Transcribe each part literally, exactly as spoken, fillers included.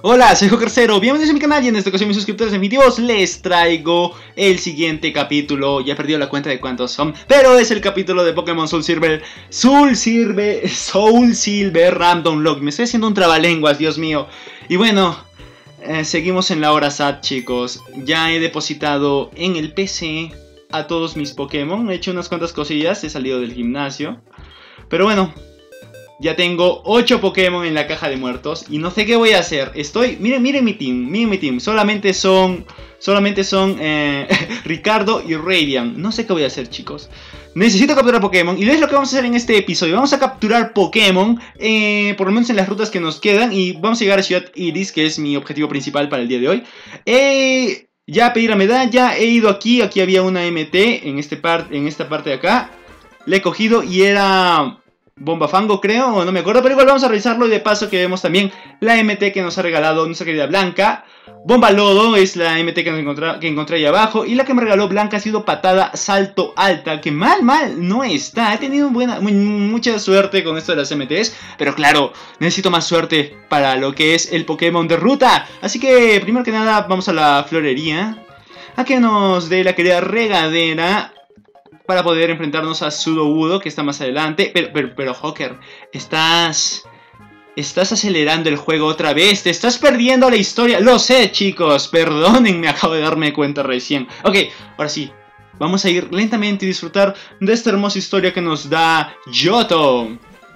Hola, soy Jokercero, bienvenidos a mi canal y en esta ocasión mis suscriptores definitivos les traigo el siguiente capítulo. Ya he perdido la cuenta de cuántos son, pero es el capítulo de Pokémon Soul Silver, Soul Silver, Soul Silver Random Log. Me estoy haciendo un trabalenguas, Dios mío. Y bueno, eh, seguimos en la hora S A T, chicos. Ya he depositado en el P C a todos mis Pokémon, he hecho unas cuantas cosillas, he salido del gimnasio. Pero bueno, ya tengo ocho Pokémon en la caja de muertos y no sé qué voy a hacer. Estoy... Miren, miren mi team, miren mi team. Solamente son... Solamente son eh, Ricardo y Radiant. No sé qué voy a hacer, chicos. Necesito capturar Pokémon y es lo que vamos a hacer en este episodio. Vamos a capturar Pokémon, eh, por lo menos en las rutas que nos quedan. Y vamos a llegar a Ciudad Iris, que es mi objetivo principal para el día de hoy. Eh, ya pedí la medalla, he ido aquí. Aquí había una M T en, este par en esta parte de acá. La he cogido y era... Bomba Fango, creo, o no me acuerdo, pero igual vamos a revisarlo. Y de paso que vemos también la M T que nos ha regalado nuestra querida Blanca. Bomba Lodo es la M T que, nos encontré, que encontré ahí abajo. Y la que me regaló Blanca ha sido Patada Salto Alta, que mal, mal no está. He tenido buena, muy, mucha suerte con esto de las M Ts, pero claro, necesito más suerte para lo que es el Pokémon de ruta. Así que, primero que nada, vamos a la florería a que nos dé la querida regadera para poder enfrentarnos a Sudowoodo, que está más adelante. Pero, pero, pero, Joker, estás... Estás acelerando el juego otra vez. Te estás perdiendo la historia. Lo sé, chicos. Perdónenme, acabo de darme cuenta recién. Ok, ahora sí. Vamos a ir lentamente y disfrutar de esta hermosa historia que nos da Johto.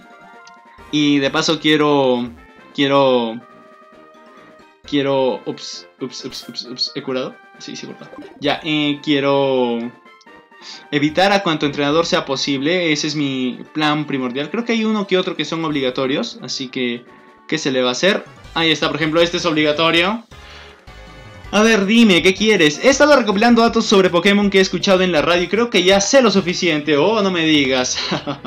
Y de paso quiero... Quiero... Quiero... Ups, ups, ups, ups, ups. ¿He curado? Sí, sí, curado. Ya, eh, quiero... evitar a cuanto entrenador sea posible. Ese es mi plan primordial. Creo que hay uno que otro que son obligatorios, así que ¿qué se le va a hacer? Ahí está, por ejemplo, este es obligatorio. A ver, dime, ¿qué quieres? He estado recopilando datos sobre Pokémon que he escuchado en la radio y creo que ya sé lo suficiente. Oh, no me digas.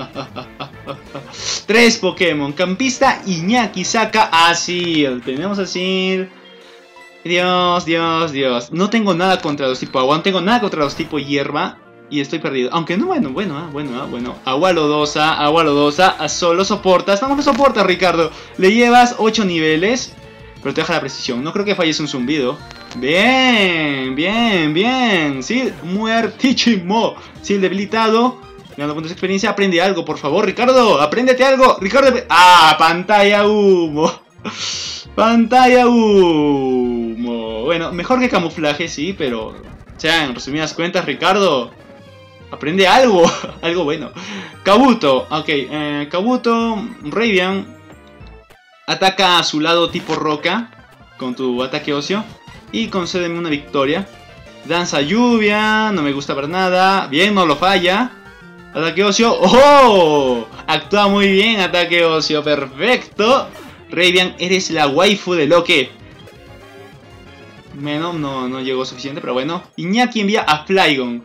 Tres Pokémon. Campista, Iñaki, Saka, Asil. Tenemos Asil. Dios, Dios, Dios. No tengo nada contra los tipo agua, no tengo nada contra los tipo hierba. Y estoy perdido. Aunque no, bueno, bueno, ah, bueno, ah, bueno. Agua lodosa, agua lodosa. A solo soportas. No, no soportas, Ricardo. Le llevas ocho niveles. Pero te deja la precisión. No creo que falles un zumbido. Bien, bien, bien. Sí, muertísimo. Sí, el debilitado. Ganando puntos de experiencia. Aprende algo, por favor, Ricardo. Apréndete algo. Ricardo. Ah, pantalla humo. Pantalla humo. Bueno, mejor que camuflaje, sí, pero... O sea, en resumidas cuentas, Ricardo... aprende algo, algo bueno. Kabuto, ok, eh, Kabuto, Radiant, ataca a su lado tipo roca con tu ataque óseo y concédeme una victoria. Danza lluvia, no me gusta para nada, bien, no lo falla. Ataque óseo, ¡oh! Actúa muy bien, ataque óseo, perfecto. Radiant, eres la waifu de Loque. Menos, no, no llegó suficiente, pero bueno. Iñaki envía a Flygon.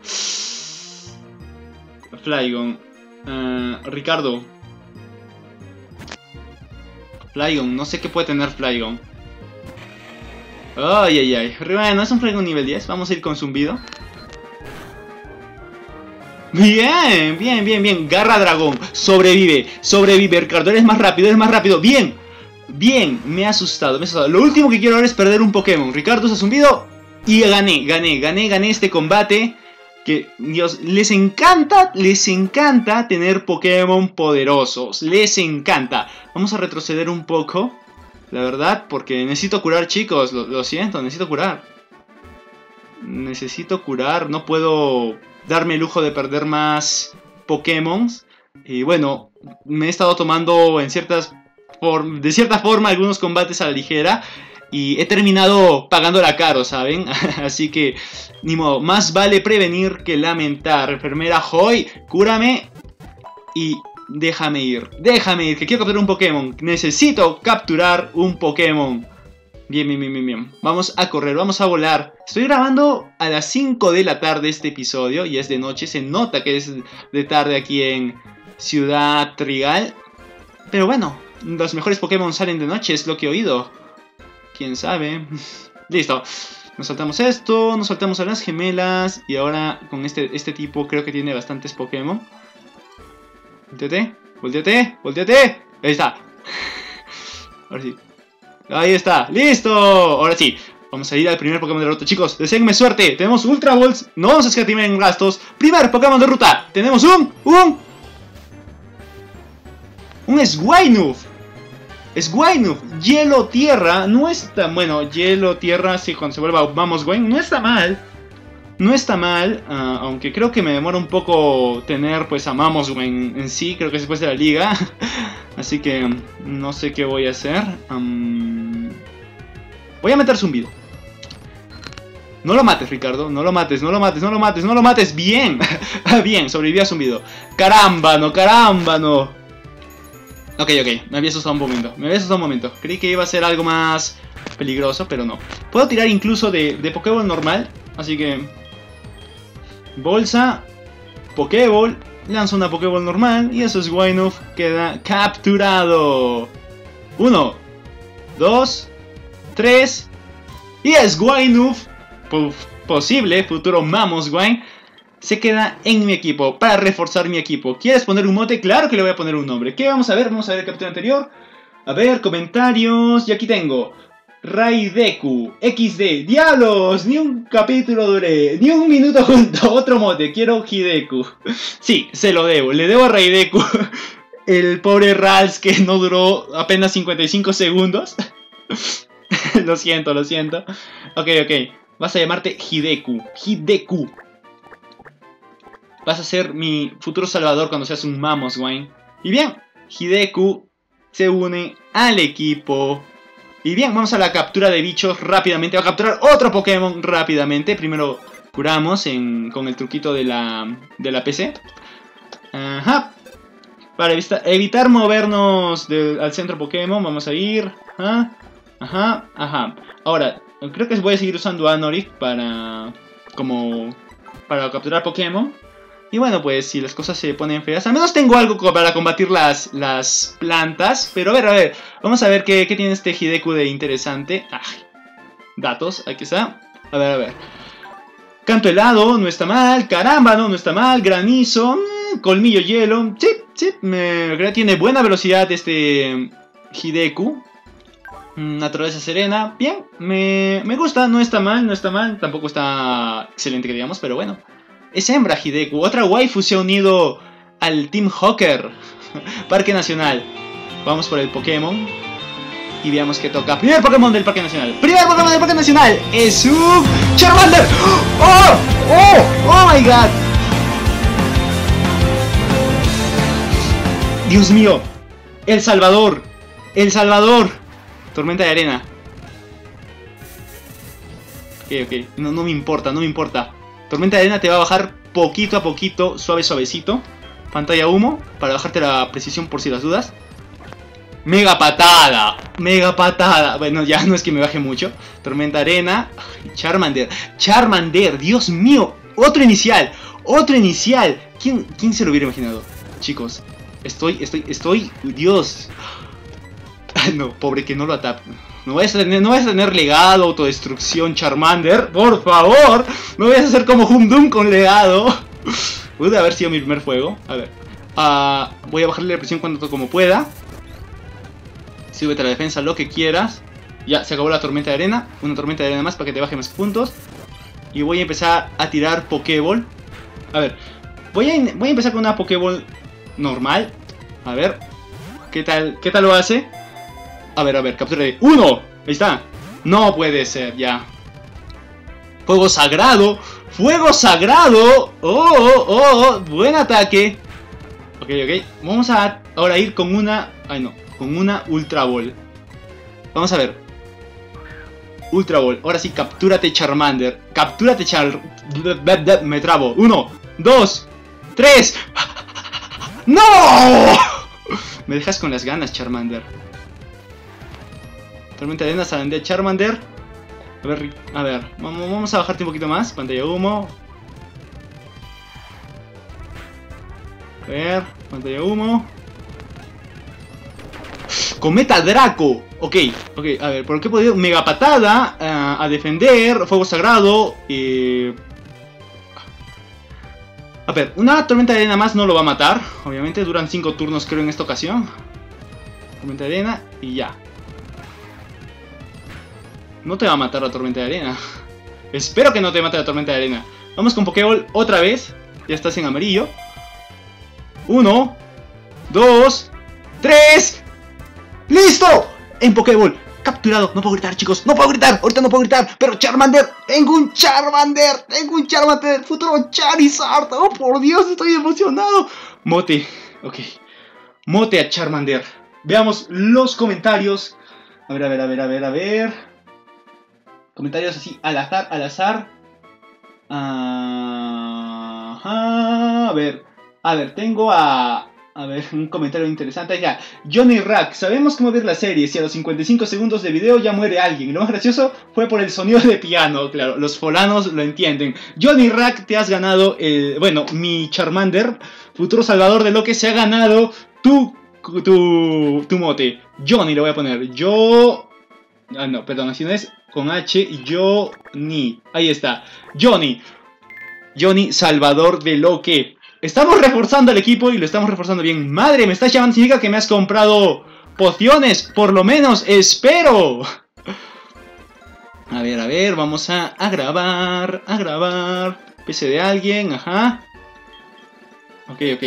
Flygon. Uh, Ricardo. Flygon. No sé qué puede tener Flygon. Ay, ay, ay. Bueno, es un Flygon nivel diez. Vamos a ir con zumbido. Bien, bien, bien, bien. Garra dragón. Sobrevive. Sobrevive, Ricardo. Eres más rápido, eres más rápido. Bien. Bien. Me he asustado, me he asustado. Lo último que quiero ahora es perder un Pokémon. Ricardo se ha zumbido. Y gané, gané, gané, gané este combate. Que, Dios, les encanta, les encanta tener Pokémon poderosos. Les encanta. Vamos a retroceder un poco, la verdad, porque necesito curar, chicos. Lo, lo siento, necesito curar. Necesito curar. No puedo darme el lujo de perder más Pokémon. Y bueno, me he estado tomando en ciertas form- de cierta forma algunos combates a la ligera. Y he terminado pagándola caro, ¿saben? Así que, ni modo, más vale prevenir que lamentar. Enfermera Joy, cúrame y déjame ir. Déjame ir, que quiero capturar un Pokémon. Necesito capturar un Pokémon. Bien, bien, bien, bien, bien. Vamos a correr, vamos a volar. Estoy grabando a las cinco de la tarde este episodio y es de noche. Se nota que es de tarde aquí en Ciudad Trigal. Pero bueno, los mejores Pokémon salen de noche, es lo que he oído. ¿Quién sabe? Listo. Nos saltamos esto, nos saltamos a las gemelas. Y ahora con este, este tipo creo que tiene bastantes Pokémon. Volteate, volteate, volteate. Ahí está. Ahora sí. Ahí está, listo. Ahora sí, vamos a ir al primer Pokémon de ruta, chicos. Deseenme suerte. Tenemos Ultra Balls. No vamos a escatimar en gastos. Primer Pokémon de ruta. Tenemos un, un... Un Swinub. Swinub. Hielo Tierra. No está... Bueno, Hielo Tierra, sí, cuando se vuelva Mamoswine. No está mal. No está mal, uh, aunque creo que me demora un poco tener pues a Mamoswine en sí, creo que es después de la liga. Así que no sé qué voy a hacer. Um, voy a meter zumbido. No lo mates, Ricardo, no lo mates, no lo mates, no lo mates, no lo mates. Bien, bien, sobreviví a zumbido. Carámbano, carámbano. Ok, ok, me había asustado un momento, me había asustado un momento. Creí que iba a ser algo más peligroso, pero no. Puedo tirar incluso de, de Pokéball normal, así que... Bolsa, Pokéball, lanza una Pokéball normal y eso es Swinub queda capturado. Uno, dos, tres y es Swinub, posible futuro Mamoswine, se queda en mi equipo para reforzar mi equipo. ¿Quieres poner un mote? Claro que le voy a poner un nombre. ¿Qué vamos a ver? Vamos a ver el capítulo anterior. A ver, comentarios. Y aquí tengo Raideku, equis de, diablos, ni un capítulo duré, ni un minuto junto, otro mote, quiero Hideku. Sí, se lo debo, le debo a Raideku, el pobre Rals que no duró apenas cincuenta y cinco segundos. Lo siento, lo siento. Ok, ok, vas a llamarte Hideku, Hideku. Vas a ser mi futuro salvador cuando seas un Mamoswine. Y bien, Hideku se une al equipo. Y bien, vamos a la captura de bichos rápidamente. Va a capturar otro Pokémon rápidamente. Primero curamos en, con el truquito de la, de la P C. Ajá. Para evitar, evitar movernos de, al centro Pokémon, vamos a ir. Ajá, ajá, ajá. Ahora, creo que voy a seguir usando Anorith para, como, para capturar Pokémon. Y bueno, pues si las cosas se ponen feas, al menos tengo algo para combatir las, las plantas. Pero a ver, a ver, vamos a ver qué, qué tiene este Hideku de interesante. Ay, datos, aquí está. A ver, a ver. Canto helado, no está mal. Carámbano, no está mal. Granizo, mmm, colmillo hielo. Sí, sí, me creo que tiene buena velocidad este Hideku. Naturaleza serena, bien, me, me gusta, no está mal, no está mal. Tampoco está excelente que digamos, pero bueno. Es hembra Hideku, otra waifu se ha unido al Team Hawker. Parque Nacional. Vamos por el Pokémon y veamos qué toca. Primer Pokémon del Parque Nacional. Primer Pokémon del Parque Nacional es un Charmander. ¡Oh! ¡Oh! ¡Oh my god! Dios mío. El Salvador. El Salvador. Tormenta de arena. Ok, ok. No, no me importa, no me importa. Tormenta de arena te va a bajar poquito a poquito, suave suavecito. Pantalla humo, para bajarte la precisión por si las dudas. Mega patada, mega patada. Bueno, ya no es que me baje mucho. Tormenta arena, Charmander, Charmander, Dios mío. Otro inicial, otro inicial. ¿Quién, quién se lo hubiera imaginado? Chicos, estoy, estoy, estoy, Dios. No, pobre que no lo atapen. No vayas a tener, no vayas a tener legado, autodestrucción, Charmander. Por favor, no vayas a hacer como Humdum con legado. Puede haber sido mi primer fuego. A ver. Uh, voy a bajarle la presión cuando como pueda. Súbete a la defensa, lo que quieras. Ya, se acabó la tormenta de arena. Una tormenta de arena más para que te baje más puntos. Y voy a empezar a tirar Pokéball. A ver. Voy a, voy a empezar con una Pokéball normal. A ver. ¿Qué tal, qué tal lo hace? A ver, a ver, captura de uno. Ahí está. No puede ser, ya. Fuego sagrado. Fuego sagrado. Oh, oh, oh, oh. Buen ataque. Ok, ok. Vamos a ahora ir con una... Ay, no. Con una Ultra Ball. Vamos a ver. Ultra Ball. Ahora sí, captúrate Charmander. Captúrate Char... Me trabo. Uno, dos, tres. ¡No! Me dejas con las ganas, Charmander. Tormenta de arena, sandía Charmander. A ver, a ver, vamos a bajarte un poquito más. Pantalla humo. A ver, pantalla humo. Cometa Draco. Ok, ok, a ver, ¿por qué he podido? Mega patada, uh, a defender, fuego sagrado. Eh... A ver, una tormenta de arena más no lo va a matar. Obviamente, duran cinco turnos creo en esta ocasión. Tormenta de arena y ya. No te va a matar la tormenta de arena. Espero que no te mate la tormenta de arena. Vamos con Pokéball otra vez. Ya estás en amarillo. Uno, dos, tres. ¡Listo! En Pokéball. Capturado. No puedo gritar, chicos. No puedo gritar. Ahorita no puedo gritar. Pero Charmander. Tengo un Charmander. Tengo un Charmander. Futuro Charizard. Oh, por Dios. Estoy emocionado. Mote. Ok. Mote a Charmander. Veamos los comentarios. A ver, a ver, a ver, a ver, a ver. Comentarios así, al azar, al azar. Ajá. A ver. A ver, tengo a... A ver, un comentario interesante. Ya, Johnny Rack. Sabemos cómo ver la serie. Si a los cincuenta y cinco segundos de video ya muere alguien. Lo más gracioso fue por el sonido de piano. Claro, los folanos lo entienden. Johnny Rack, te has ganado el... Bueno, mi Charmander, futuro salvador de lo que se ha ganado tu... Tu, tu mote. Johnny le voy a poner. Yo... Ah, no, perdón, así no es. Con H, Johnny. Ahí está. Johnny. Johnny, salvador de lo que... Estamos reforzando el equipo y lo estamos reforzando bien. Madre, me estás llamando, significa que me has comprado pociones. Por lo menos, espero. A ver, a ver, vamos a, a grabar. A grabar. P C de alguien, ajá. Ok, ok.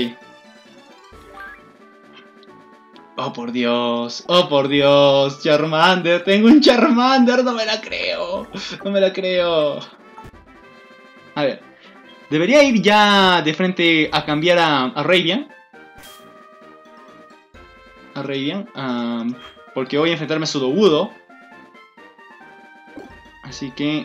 Oh, por Dios, oh, por Dios, Charmander, tengo un Charmander, no me la creo, no me la creo. A ver, debería ir ya de frente a cambiar a, a Ravian. A Ravian, um, porque voy a enfrentarme a Sudowoodo. Así que...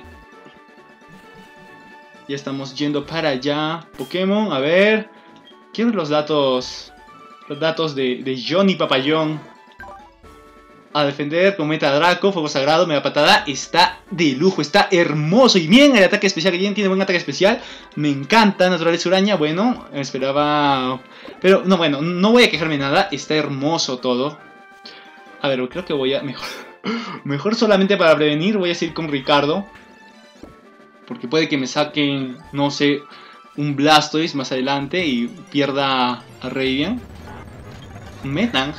Ya estamos yendo para allá. Pokémon, a ver, quiero los datos... Los datos de, de Johnny Papayón. A defender con Meta Draco, Fuego Sagrado, Mega Patada. Está de lujo, está hermoso. Y bien, el ataque especial que tiene, tiene buen ataque especial. Me encanta, Naturaleza Uraña. Bueno, esperaba... Pero, no, bueno, no voy a quejarme de nada. Está hermoso todo. A ver, creo que voy a... Mejor, mejor solamente para prevenir, voy a seguir con Ricardo. Porque puede que me saquen, no sé, un Blastoise más adelante y pierda a Ravian. Metang.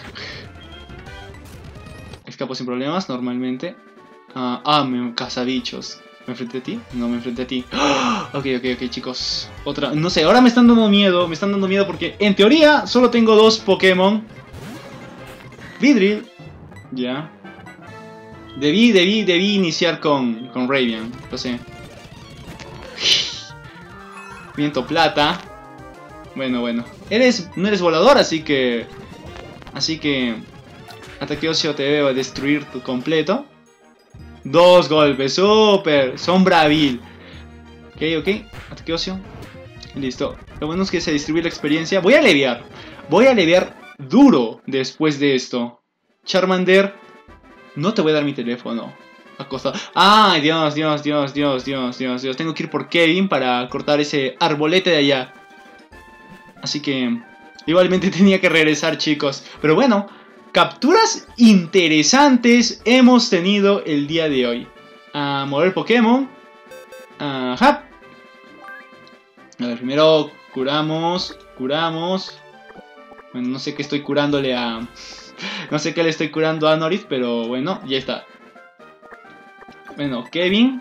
Escapo sin problemas, normalmente. Uh, ah, me cazabichos. ¿Me enfrenté a ti? No me enfrenté a ti. ¡Oh! Ok, ok, ok, chicos. Otra. No sé, ahora me están dando miedo. Me están dando miedo porque en teoría solo tengo dos Pokémon. Vidril. Ya. Debí, debí, debí iniciar con, con Ravian. Lo sé. Viento plata. Bueno, bueno. Eres, no eres volador, así que... Así que... Ataque óseo te debe destruir tu completo. Dos golpes, super. Sombra vil. Ok, ok. Ataque óseo. Listo. Lo bueno es que se distribuye la experiencia. Voy a aliviar. Voy a aliviar duro después de esto. Charmander. No te voy a dar mi teléfono. Acostado. Ay, Dios, Dios, Dios, Dios, Dios, Dios, Dios. Tengo que ir por Kevin para cortar ese arbolete de allá. Así que... Igualmente tenía que regresar, chicos. Pero bueno, capturas interesantes hemos tenido el día de hoy. A mover Pokémon. Ajá. A ver, primero curamos. Curamos. Bueno, no sé qué estoy curándole a... No sé qué le estoy curando a Norith, pero bueno, ya está. Bueno, Kevin.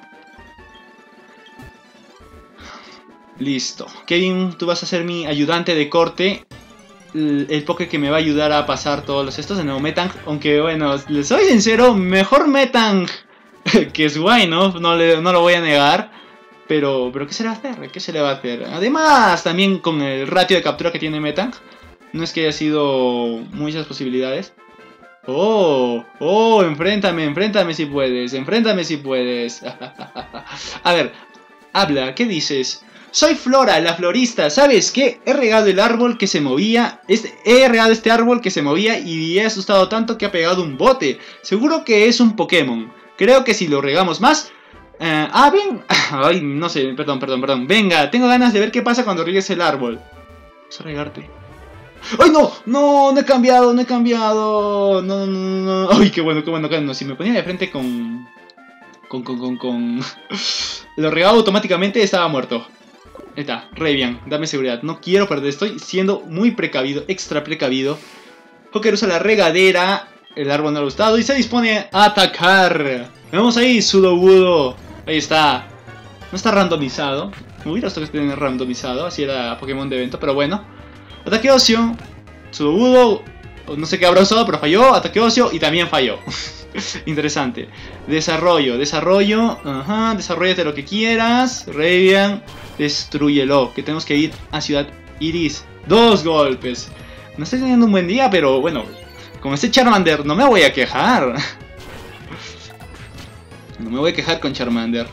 Listo. Kevin, tú vas a ser mi ayudante de corte. El, el Poké que me va a ayudar a pasar todos los estos de nuevo Metang. Aunque bueno, les soy sincero, mejor Metang que Swine, ¿no? No, le, no lo voy a negar. Pero, pero ¿qué se le va a hacer? ¿Qué se le va a hacer? Además, también con el ratio de captura que tiene Metang, no es que haya sido muchas posibilidades. Oh, oh, enfréntame, enfréntame si puedes, enfréntame si puedes. A ver, habla, ¿qué dices? Soy Flora, la florista, ¿sabes qué? He regado el árbol que se movía, este, he regado este árbol que se movía y he asustado tanto que ha pegado un bote. Seguro que es un Pokémon. Creo que si lo regamos más... Uh, ah, ven... Ay, no sé, perdón, perdón, perdón. Venga, tengo ganas de ver qué pasa cuando riegues el árbol. Vamos a regarte. ¡Ay, no! ¡No! No he cambiado, no he cambiado. No, no, no, no. ¡Ay, qué bueno, qué bueno, qué bueno! Si me ponía de frente con... Con, con, con, con... Lo regaba automáticamente, estaba muerto. Ahí está, Ravian, dame seguridad. No quiero perder, estoy siendo muy precavido, extra precavido. Joker usa la regadera. El árbol no le ha gustado y se dispone a atacar. Vamos ahí, Sudowoodo. Ahí está. No está randomizado. Me hubiera gustado que esté randomizado. Así era Pokémon de evento, pero bueno. Ataque Ocio. Sudowoodo. No sé qué habrá usado, pero falló. Ataque Ocio y también falló. Interesante. Desarrollo, desarrollo. Ajá, desarrollate lo que quieras. Radiant, destrúyelo. Que tenemos que ir a Ciudad Iris. Dos golpes. No estoy teniendo un buen día, pero bueno. Con este Charmander no me voy a quejar. No me voy a quejar con Charmander.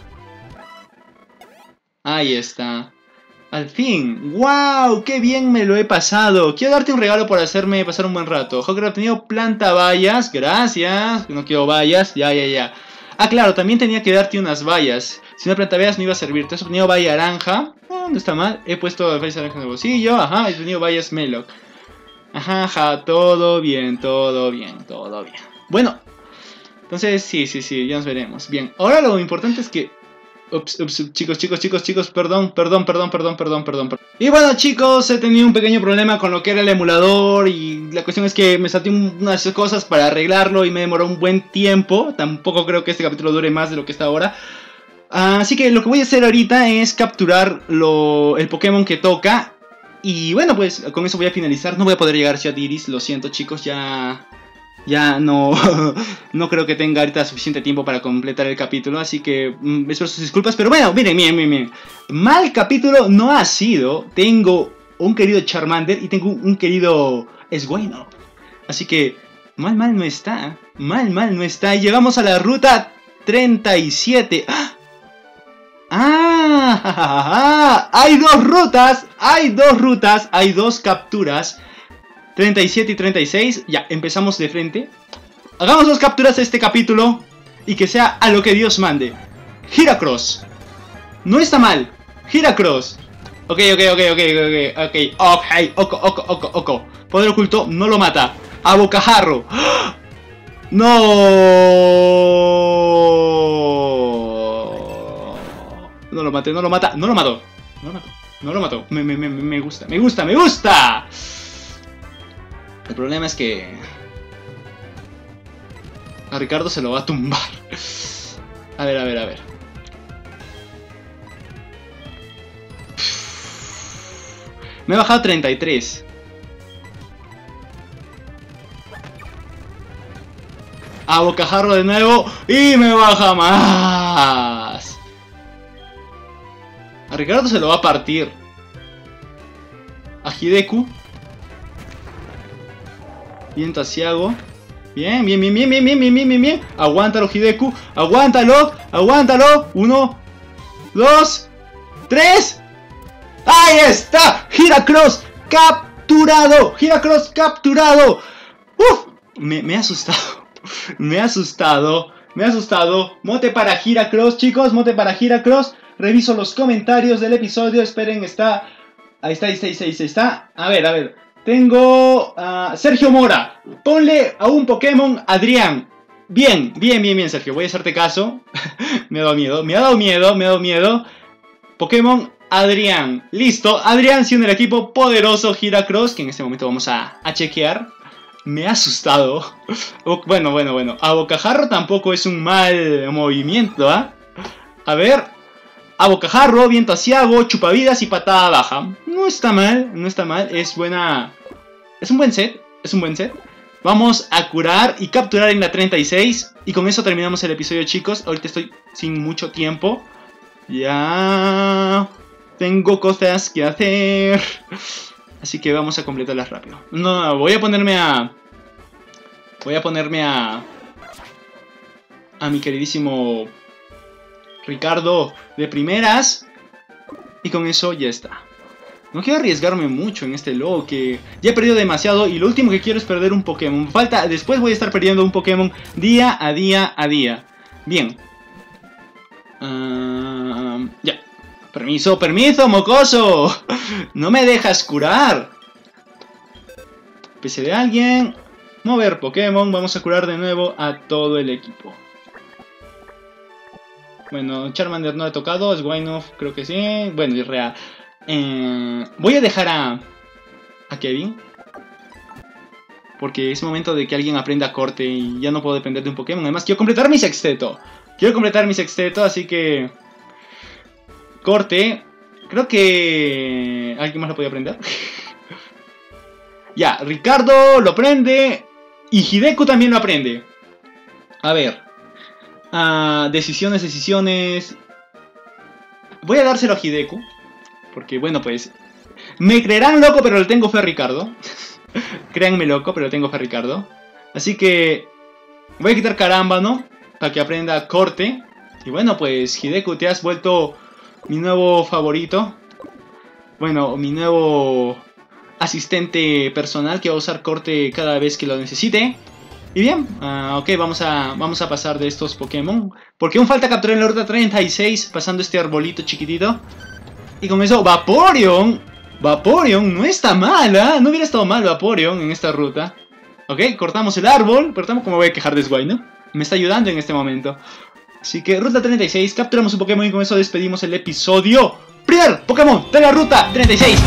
Ahí está. Al fin. ¡Wow! ¡Qué bien me lo he pasado! Quiero darte un regalo por hacerme pasar un buen rato. Joker ha obtenido planta vallas. Gracias. No quiero vallas. Ya, ya, ya. Ah, claro. También tenía que darte unas vallas. Si una planta vallas no iba a servir. Te has obtenido valla naranja. No, no está mal. He puesto vallas naranja en el bolsillo. Ajá. He obtenido vallas Meloc. Ajá, ajá. Todo bien, todo bien, todo bien. Bueno. Entonces, sí, sí, sí. Ya nos veremos. Bien. Ahora lo importante es que... Ups, ups, chicos, chicos, chicos, chicos, perdón, perdón, perdón, perdón, perdón, perdón, perdón. Y bueno, chicos, he tenido un pequeño problema con lo que era el emulador. Y la cuestión es que me salté unas cosas para arreglarlo y me demoró un buen tiempo. Tampoco creo que este capítulo dure más de lo que está ahora. Así que lo que voy a hacer ahorita es capturar lo, el Pokémon que toca. Y bueno, pues con eso voy a finalizar. No voy a poder llegar a Ciudad Iris, lo siento, chicos, ya... Ya no, no creo que tenga ahorita suficiente tiempo para completar el capítulo, así que mmm, espero sus disculpas. Pero bueno, miren, miren, miren, miren. Mal capítulo no ha sido. Tengo un querido Charmander y tengo un querido Swinub. Así que mal, mal no está. Mal, mal no está. Y llegamos a la ruta treinta y siete. ¡Ah! ¡Ah! ¡Ah! Hay dos rutas, hay dos rutas, hay dos capturas. treinta y siete y treinta y seis, ya, empezamos de frente. Hagamos dos capturas de este capítulo y que sea a lo que Dios mande. Heracross. No está mal. Heracross. Ok, ok, ok, ok, ok, ok, ok, ok, ok, ok, ok. Poder oculto, no lo mata. A bocajarro. No. No lo maté, no lo mata, no lo mató. No lo mató, no lo mató. Me, me, me, me gusta, me gusta, me gusta. El problema es que a Ricardo se lo va a tumbar. A ver, a ver, a ver. Me he bajado treinta y tres. A bocajarro de nuevo y me baja más. A Ricardo se lo va a partir. A Hideku. Viento asiago. Bien, bien, bien, bien, bien, bien, bien, bien, bien, bien. Aguántalo, Hideku. Aguántalo, aguántalo. Uno, dos, tres. ¡Ahí está! Heracross capturado. Heracross capturado. Uf, me, me ha asustado. Me ha asustado. Me ha asustado. Mote para Heracross, chicos. Mote para Heracross. Reviso los comentarios del episodio. Esperen, está. Ahí está, ahí está, ahí está, ahí está. A ver, a ver. Tengo a uh, Sergio Mora. Ponle a un Pokémon Adrián. Bien, bien, bien, bien, Sergio. Voy a hacerte caso. Me ha dado miedo, me ha dado miedo, me ha dado miedo. Pokémon Adrián. Listo, Adrián se une al equipo poderoso Heracross, que en este momento vamos a, a chequear. Me ha asustado. Bueno, bueno, bueno. A bocajarro tampoco es un mal movimiento, ¿ah? ¿eh? A ver. A bocajarro, viento asiago, chupavidas y patada baja. No está mal, no está mal. Es buena... Es un buen set, es un buen set. Vamos a curar y capturar en la treinta y seis. Y con eso terminamos el episodio, chicos. Ahorita estoy sin mucho tiempo. Ya... Tengo cosas que hacer. Así que vamos a completarlas rápido. No, voy a ponerme a... Voy a ponerme a... A mi queridísimo... Ricardo de primeras. Y con eso ya está. No quiero arriesgarme mucho en este logo, que ya he perdido demasiado. Y lo último que quiero es perder un Pokémon. Falta, después voy a estar perdiendo un Pokémon día a día a día. Bien. uh, Ya. Permiso, permiso, mocoso. No me dejas curar. P C de alguien. Mover Pokémon. Vamos a curar de nuevo a todo el equipo. Bueno, Charmander no he tocado, Swinub creo que sí. Bueno, es real. Eh, voy a dejar a, a Kevin. Porque es momento de que alguien aprenda corte y ya no puedo depender de un Pokémon. Además, quiero completar mi sexteto. Quiero completar mi sexteto, así que... Corte. Creo que... ¿Alguien más lo podía aprender? Ya, Ricardo lo aprende. Y Hideku también lo aprende. A ver. Uh, decisiones, decisiones. Voy a dárselo a Hideku. Porque, bueno, pues... Me creerán loco, pero le tengo fe a Ricardo. Créanme loco, pero le tengo fe a Ricardo. Así que... Voy a quitar Carámbano para que aprenda corte. Y bueno, pues Hideku, te has vuelto mi nuevo favorito. Bueno, mi nuevo asistente personal que va a usar corte cada vez que lo necesite. Y bien, uh, ok, vamos a, vamos a pasar de estos Pokémon. Porque aún falta capturar en la ruta treinta y seis, pasando este arbolito chiquitito. Y con eso, Vaporeon. Vaporeon no está mal, ¿eh? No hubiera estado mal Vaporeon en esta ruta. Ok, cortamos el árbol. Pero tampoco me voy a quejar de Swine, ¿no? Me está ayudando en este momento. Así que ruta treinta y seis, capturamos un Pokémon y con eso despedimos el episodio. Primer Pokémon de la ruta treinta y seis.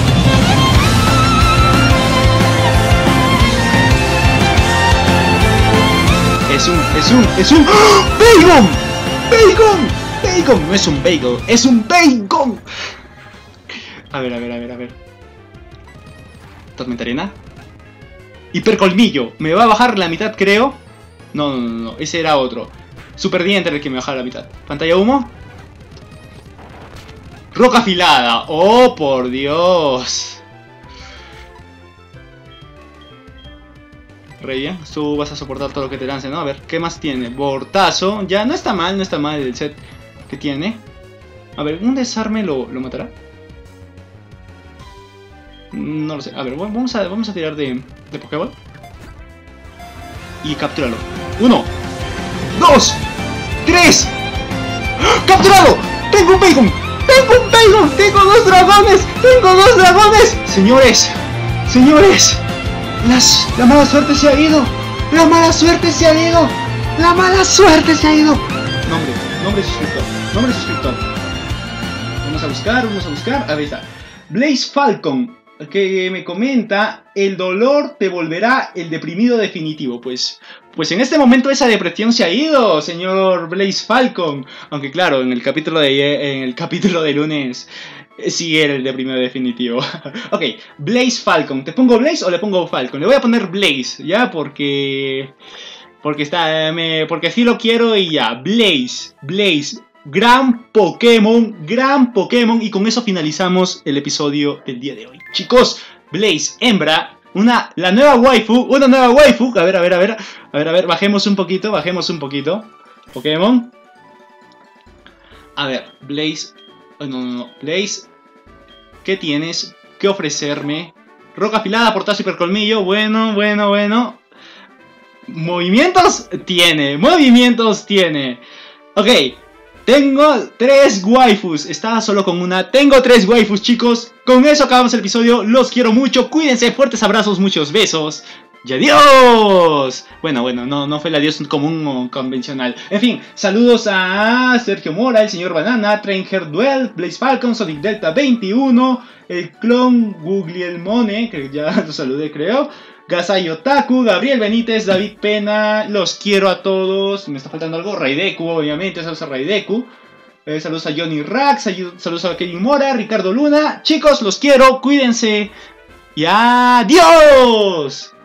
Es un, es un, es un... ¡Oh! ¡Bacon! ¡Bacon! ¡Bacon! No es un bagel, es un bacon. A ver, a ver, a ver, a ver. Tormenta arena. Hipercolmillo. Me va a bajar la mitad, creo. No, no, no, no. Ese era otro. Super diente era el que me bajaba la mitad. Pantalla humo. Roca afilada. Oh, por Dios. Rey, tú vas a soportar todo lo que te lance, ¿no? A ver, ¿qué más tiene? Bortazo. Ya, no está mal, no está mal el set que tiene. A ver, ¿un desarme lo, lo matará? No lo sé. A ver, vamos a, vamos a tirar de, de Pokéball. Y captúralo. Uno. Dos. Tres. ¡Capturado! ¡Tengo un bacon! ¡Tengo un bacon! ¡Tengo dos dragones! ¡Tengo dos dragones! Señores. Señores. Las, la mala suerte se ha ido. La mala suerte se ha ido. La mala suerte se ha ido. Nombre. Nombre suscriptor. Nombre suscriptor. Vamos a buscar. Vamos a buscar. A ver, está. Blaze Falcon. Que me comenta, el dolor te volverá el deprimido definitivo. Pues, pues en este momento esa depresión se ha ido, señor Blaze Falcon. Aunque claro, en el capítulo de, en el capítulo de lunes sí era el deprimido definitivo. Ok, Blaze Falcon. ¿Te pongo Blaze o le pongo Falcon? Le voy a poner Blaze, ya, porque... Porque está... Me, porque así lo quiero y ya. Blaze, Blaze. Gran Pokémon, gran Pokémon. Y con eso finalizamos el episodio del día de hoy. Chicos, Blaze, hembra, una, la nueva waifu, una nueva waifu. A ver, a ver, a ver, a ver, a ver, bajemos un poquito, bajemos un poquito. Pokémon. A ver, Blaze, oh, no, no, no, Blaze, ¿qué tienes que ofrecerme? Roca afilada, portazo, hipercolmillo, bueno, bueno, bueno. Movimientos tiene, movimientos tiene. Ok. Tengo tres waifus. Estaba solo con una. Tengo tres waifus, chicos. Con eso acabamos el episodio. Los quiero mucho. Cuídense. Fuertes abrazos. Muchos besos. Y adiós. Bueno, bueno. No, no fue el adiós común o convencional. En fin. Saludos a Sergio Mora, el señor Banana, Trainer Duel, Blaze Falcon, Sonic Delta veintiuno, el clon Guglielmone, que ya lo saludé, creo. Gasai Otaku, Gabriel Benítez, David Pena, los quiero a todos. Me está faltando algo, Raideku, obviamente, saludos a Raideku. eh, Saludos a Johnny Rax, saludos a Kevin Mora, Ricardo Luna. Chicos, los quiero, cuídense. Y adiós.